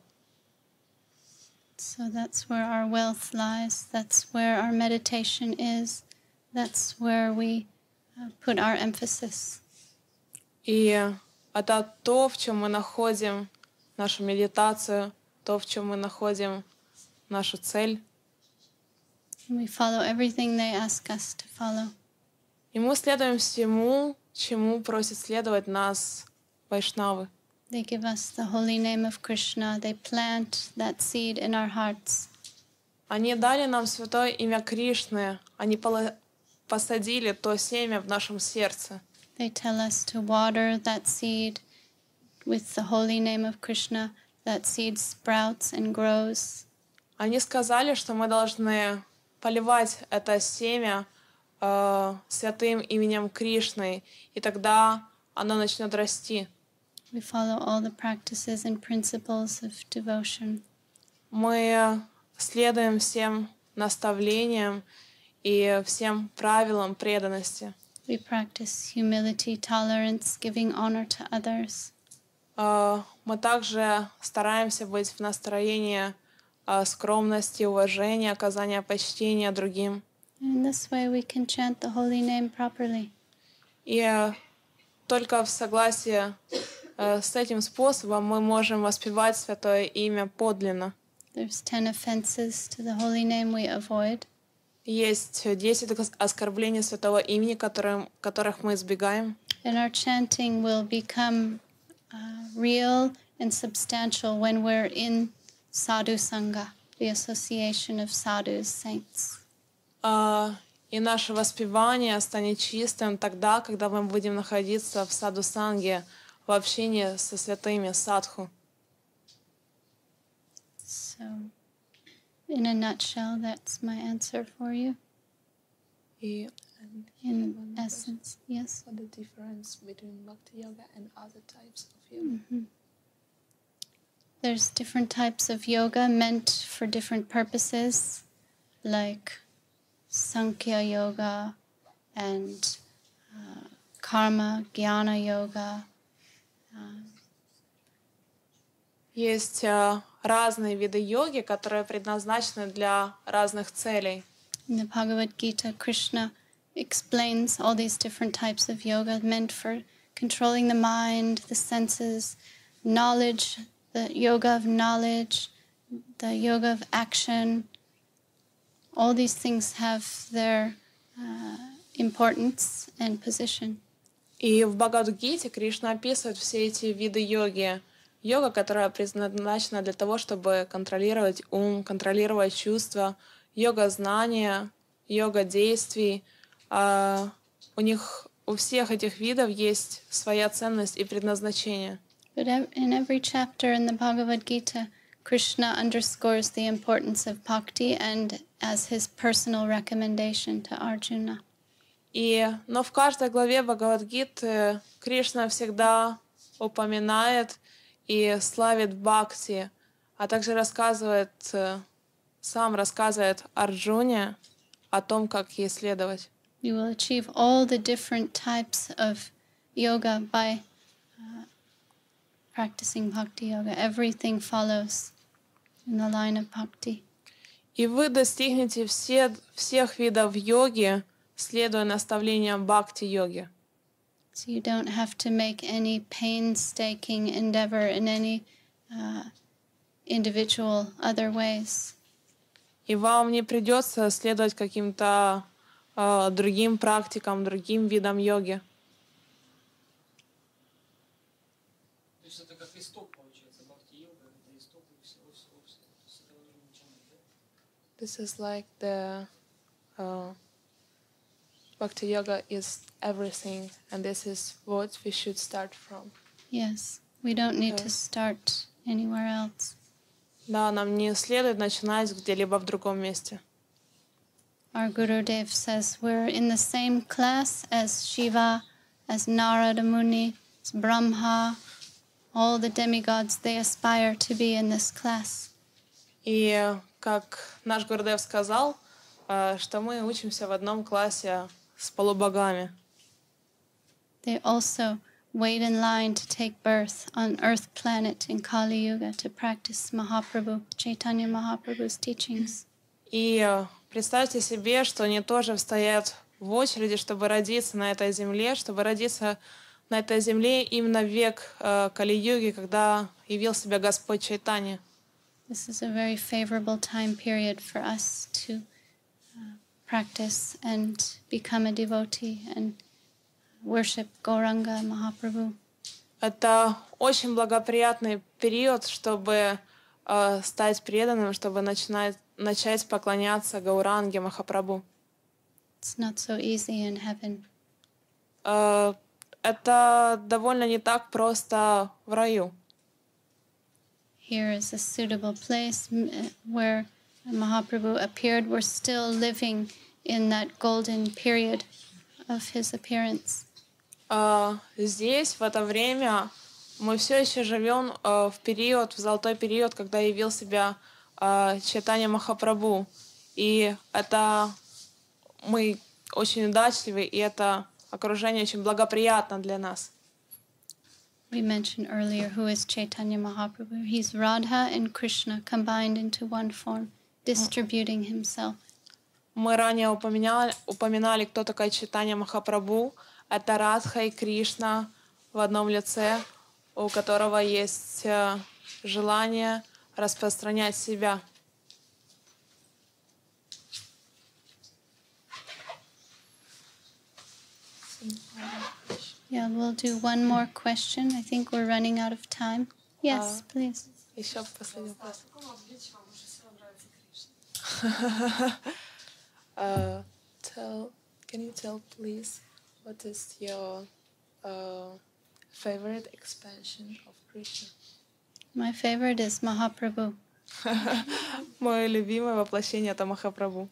So that's where our wealth lies. That's where our meditation is. That's where we uh, put our emphasis. И это то, в чем мы находим нашу медитацию, то, в чем мы находим нашу цель. We follow everything they ask us to follow. И мы следуем всему, чему просят следовать нас вайшнавы. They give us the holy name of Krishna. They plant that seed in our hearts. Они дали нам святое имя Кришны. Они пола- посадили то семя в нашем сердце. They tell us to water that seed with the holy name of Krishna. That seed sprouts and grows. Они сказали, что мы должны поливать это семя э, святым именем Кришны, и тогда оно начнет расти. We follow all the practices and principles of devotion. Мы следуем всем наставлениям и всем правилам преданности. We practice humility, tolerance, giving honor to others. Э, Мы также стараемся быть в настроении э, скромности, уважения, оказания почтения другим. In this way, we can chant the holy name properly. И э, только в согласии э, с этим способом мы можем воспевать святое имя подлинно. There's ten offenses to the holy name we avoid. Есть десять оскорблений святого имени, которым, которых мы избегаем. And our chanting will become uh, real and substantial when we're in sadhu sangha, the association of sadhus, saints. А, И наше воспевание станет чистым тогда, когда мы будем находиться в саду-санге, в общении со святыми садху. So, in a nutshell, that's my answer for you. И In essence, yes. what the difference between bhakti yoga and other types of yoga? Mhm. There's different types of yoga meant for different purposes, like Sankhya yoga and uh, karma, jnana yoga. Uh, Есть а, разные виды йоги, которые предназначены для разных целей. in the Bhagavad Gita, Krishna explains all these different types of yoga meant for controlling the mind, the senses, knowledge, the yoga of knowledge, the yoga of action. All these things have their uh, importance and position. И в Бхагавад-гите Кришна описывает все эти виды йоги. Йога, которая предназначена для того, чтобы контролировать ум, контролировать чувства, йога знания, йога действий. А у них, у всех этих видов есть своя ценность и предназначение. But ev- in every chapter in the Bhagavad Gita, Krishna underscores the importance of bhakti and as his personal recommendation to Arjuna. И, но в каждой главе Бхагавад-гиты Кришна всегда упоминает и славит бхакти, а также рассказывает, э, сам рассказывает Арджуне о том, как ей следовать. You will achieve all the different types of yoga by uh, practicing bhakti yoga. Everything follows in the line of bhakti. И вы достигнете все, всех видов йоги, следуя наставлениям бхакти-йоги. So you don't have to make any painstaking endeavor in any uh, individual other ways. И вам не придется следовать каким-то э, другим практикам, другим видам йоги. То есть это как исток получается, бхакти-йога, это исток всего-всего-всего. То есть этого нужно ничего не делать. This is like the uh, bhakti yoga is everything, and this is what we should start from. Yes, we don't need to Yes. start anywhere else. Да, нам не следует начинать где-либо в другом месте. Our Gurudev says we're in the same class as Shiva, as Narada Muni, as Brahma. All the demigods, they aspire to be in this class. И как наш Гурдев сказал, э, что мы учимся в одном классе с полубогами. They also wait in line to take birth on Earth planet in Kali Yuga to practice Mahaprabhu, Chaitanya Mahaprabhu's teachings. И э, представьте себе, что они тоже стоят в очереди, чтобы родиться на этой земле, чтобы родиться на этой земле именно в век э, Кали-юги, когда явил себя Господь Чайтанья. This is a very favorable time period for us to uh, practice and become a devotee and worship Gauranga Mahaprabhu. Это очень благоприятный период, чтобы э, стать преданным, чтобы начинать, начать поклоняться Гауранге Махапрабху. It's not so easy in heaven. Э, это довольно не так просто в раю. Here is a suitable place where Mahaprabhu appeared. We're still living in that golden period of his appearance. Uh, здесь, в это время, мы все еще живем uh, в период, в золотой период, когда явил себя uh, Чайтанья Махапрабху. И это мы очень удачливы, и это окружение очень благоприятно для нас. We mentioned earlier who is Chaitanya Mahaprabhu. He's Radha and Krishna combined into one form, distributing himself. Мы ранее упоминали, упоминали, кто такая Чайтанья Махапрабху. Это Радха и Кришна в одном лице, у которого есть желание распространять себя. Yeah, we'll do one more question. I think we're running out of time. Yes, uh, please. Еще последний вопрос. uh, tell, can you tell, please, what is your uh, favorite expansion of Krishna? My favorite is Mahaprabhu. Мое любимое воплощение это Махапрабху.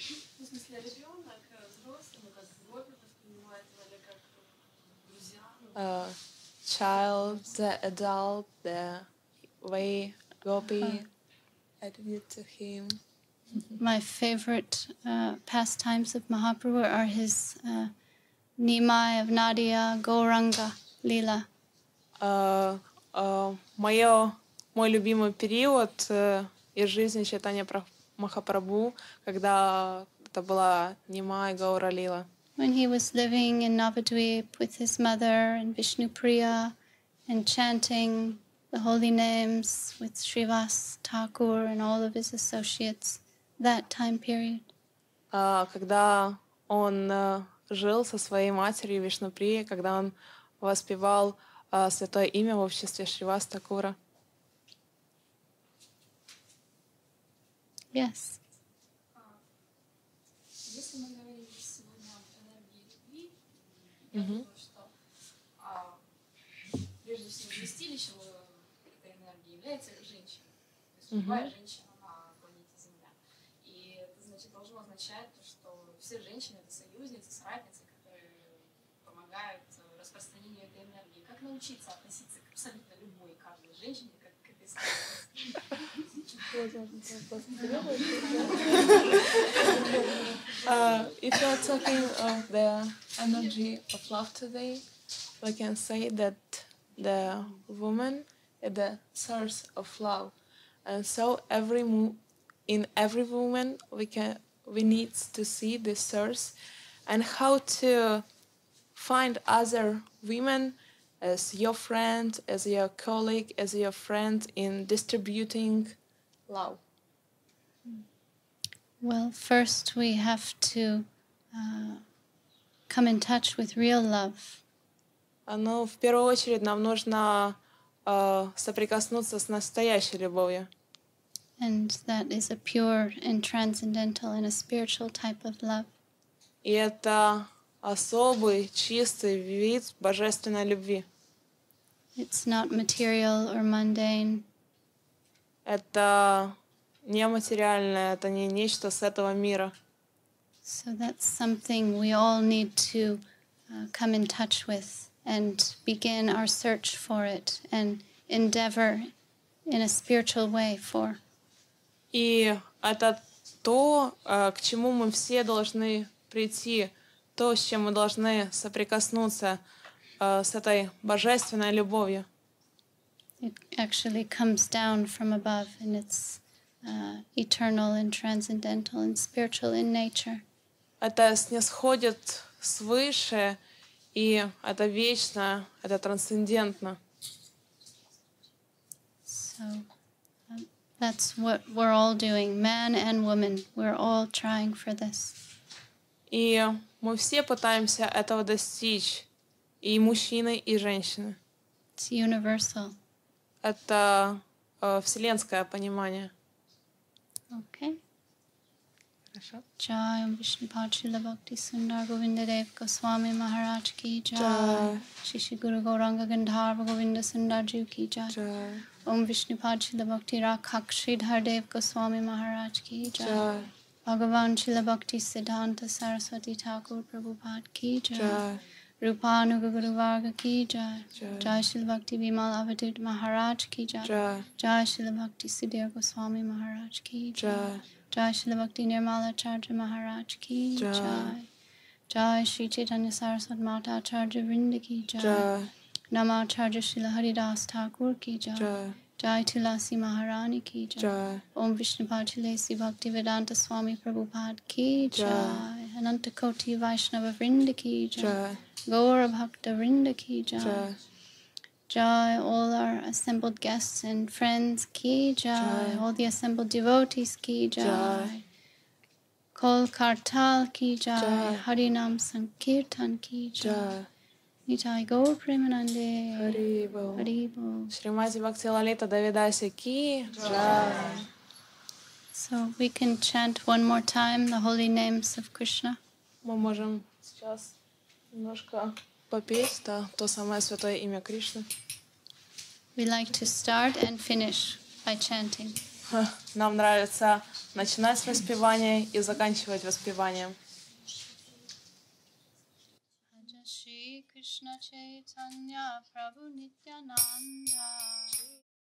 Uh, child, the adult, the way Gopi uh, attributed to him. My favorite uh, pastimes of Mahaprabhu are his uh, Nimai of Nadia, Gauranga, Lila. Uh, uh, моё, мой любимый период uh, из жизни Чайтанья Махапрабху, когда это была Нимай Гаура Лила. When he was living in Navadvip with his mother and Vishnupriya and chanting the holy names with Srivas Thakur and all of his associates, that time period. Uh, когда он uh, жил со своей матерью Вишнуприей, когда он воспевал uh, святое имя в обществе Шривас Такура. Yes. Я думаю, что а, прежде всего вместилищем этой энергии является женщина. То есть любая женщина на планете Земля. И это, значит, должно означать, что все женщины — это союзницы, соратницы, которые помогают распространению этой энергии. Как научиться относиться к абсолютно любой и каждой женщине, как к этой союзнице? Uh, if you're talking of the energy of love today, we can say that the woman is the source of love, and so every mo- in every woman we can we need to see the source and how to find other women as your friend, as your colleague, as your friend in distributing love. Well, first we have to uh, come in touch with real love. Ну, в первую очередь нам нужно uh, соприкоснуться с настоящей любовью. And that is a pure and transcendental and a spiritual type of love. И это особый, чистый вид божественной любви. It's not material or mundane. Это нематериальное, это не нечто с этого мира. So that's something we all need to uh, come in touch with and begin our search for it and endeavor in a spiritual way for. И это то, к чему мы все должны прийти, то, с чем мы должны соприкоснуться с этой божественной любовью. It actually comes down from above and it's uh, eternal and transcendental and spiritual in nature. Это снисходит свыше, И это вечно, это трансцендентно. So um, that's what we're all doing, man and woman. We're all trying for this. И мы все пытаемся этого достичь, и мужчины, и женщины. It's universal. Это э, вселенское понимание. Okay. Хорошо. Jai Om Vishnupad Srila Bhakti Sundar Govinda Dev Goswami Maharaj ki Jai. Jai. Shri Shri Guru Gauranga Gandharva Govinda Sundar Ji ki Jai. Jai. Om Vishnupad Srila Bhakti Rakhak Sridhar Dev Goswami Maharaj ki Jai. Jai. Bhagavan Srila Bhakti Siddhanta Saraswati Thakur Prabhupada ki Jai. Jai. Rupanuga Guru Varga ki Jai. Jai. Jai Srila Bhakti Vimal Avadut Maharaj ki Jai. Jai. Jai Srila Bhakti Sudhir Goswami Maharaj ki Jai. Jai. Jai Srila Bhakti Nirmala Acharya Maharaj ki Jai. Jai. Jai Shri Chaitanya Saraswat Mata Acharya Vrinda ki Jai. Jai. Nama Acharya Srila Haridas Thakur ki Jai. Jai. Jai Tulasi Maharani ki Jai. Jai. Om Vishnupad Tulasi Bhakti Vedanta Swami Prabhupada ki Jai. Jai. Ananta Koti Vaishnava Vrinda ki Jai. Jai. Gaura Bhakta Vrinda ki Jai. Jai. Jai, all our assembled guests and friends ki Jai. Jai. All the assembled devotees ki Jai. Jai. Kol Kartal ki Jai. Jai. Harinam Sankirtan ki Jai. Jai. Nitai Gaur Premanande. Харибол. Haribol. Шримати Бхакти Лалита Давидаси Ки. Джай. So we can chant one more time the holy names of Krishna. Мы можем сейчас немножко попеть, да, то самое святое имя Кришны. We like to start and finish by chanting. Нам нравится начинать с воспевания и заканчивать воспеванием. Shri Krishna Chaitanya Prabhu Nityananda